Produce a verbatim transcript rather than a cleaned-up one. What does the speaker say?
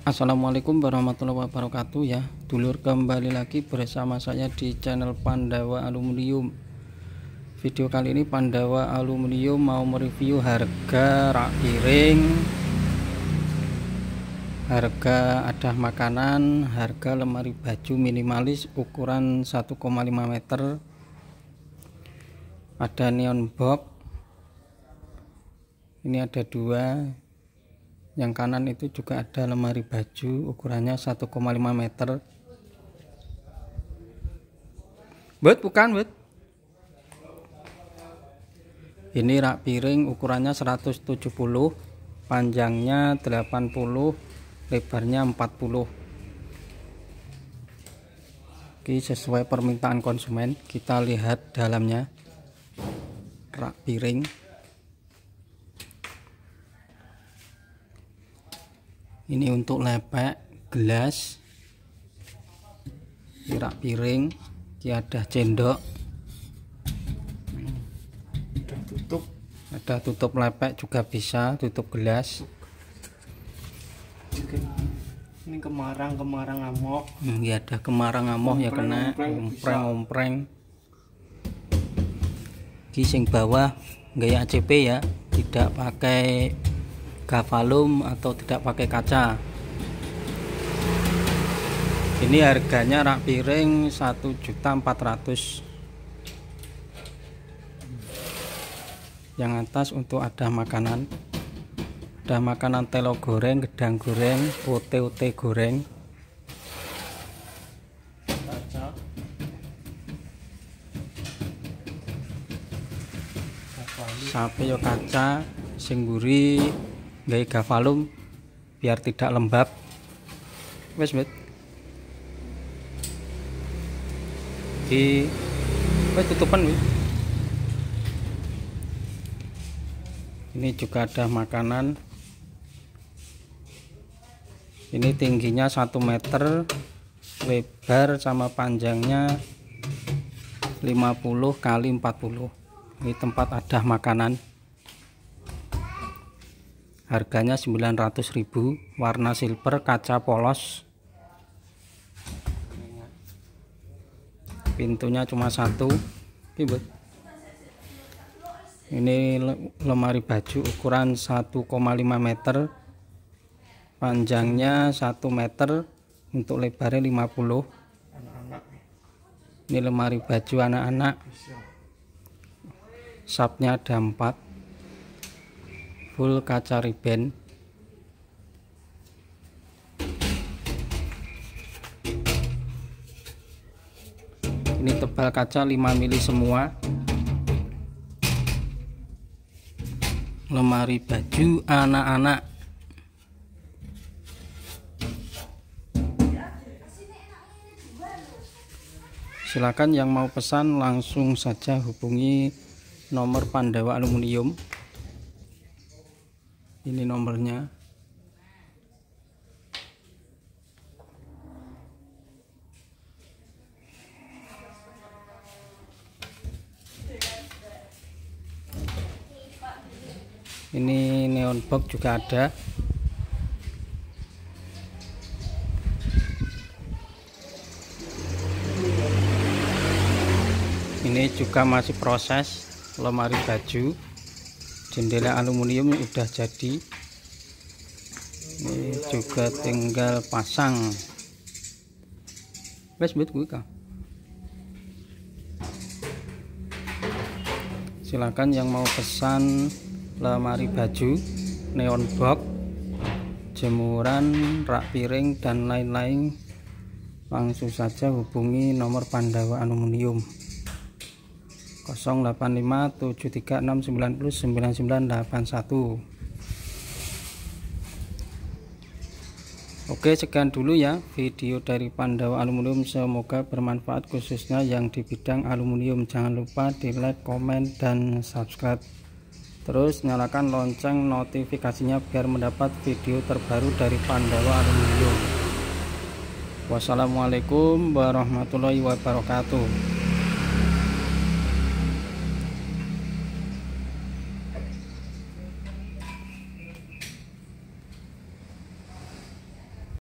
Assalamualaikum warahmatullahi wabarakatuh ya dulur, kembali lagi bersama saya di channel Pandawa Aluminium. Video kali ini Pandawa Aluminium mau mereview harga rak piring, harga adah makanan, harga lemari baju minimalis ukuran satu koma lima meter, ada neon box. Ini ada dua. Yang kanan itu juga ada lemari baju ukurannya satu koma lima meter. But bukan but. Ini rak piring ukurannya seratus tujuh puluh, panjangnya delapan puluh, lebarnya empat puluh. Oke, sesuai permintaan konsumen. Kita lihat dalamnya. Rak piring. Ini untuk lepek, gelas, rak piring, ini ada cendok, ada tutup, ada tutup lepek juga bisa, tutup gelas. Ini kemarang kemarang amok. Ini ada kemarang amok ya, kena ompreng-ompreng. Ini sing bawah gaya A C P ya, tidak pakai gavalum atau tidak pakai kaca. Ini harganya rak piring satu juta empat ratus ribu. Yang atas untuk ada makanan, ada makanan telo goreng, gedang goreng, ote-ote goreng, Kaca. sampai yo kaca sing mburi gaya gavalum biar tidak lembab. Wes bet di wes tutupan wes. Ini juga ada makanan. Ini tingginya satu meter, lebar sama panjangnya lima puluh kali empat puluh. Ini tempat ada makanan. Harganya sembilan ratus ribu, warna silver, kaca polos. Pintunya cuma satu. Ini lemari baju ukuran satu koma lima meter, panjangnya satu meter, untuk lebarnya lima puluh. Ini lemari baju anak-anak, sapnya ada empat, full kaca riben. Ini tebal kaca lima mili semua. Lemari baju anak-anak. Silakan yang mau pesan langsung saja hubungi nomor Pandawa Aluminium. Ini nomornya. Ini neon box juga ada. Ini juga masih proses lemari baju. Jendela aluminium udah jadi. Ini juga tinggal pasang. Wes bet gue kah. Silakan yang mau pesan lemari baju, neon box, jemuran, rak piring dan lain-lain, langsung saja hubungi nomor Pandawa Aluminium nol delapan lima tujuh tiga enam sembilan sembilan sembilan delapan satu. Oke, sekian dulu ya video dari Pandawa Aluminium, semoga bermanfaat khususnya yang di bidang aluminium. Jangan lupa di like, komen, dan subscribe. Terus nyalakan lonceng notifikasinya biar mendapat video terbaru dari Pandawa Aluminium. Wassalamualaikum warahmatullahi wabarakatuh.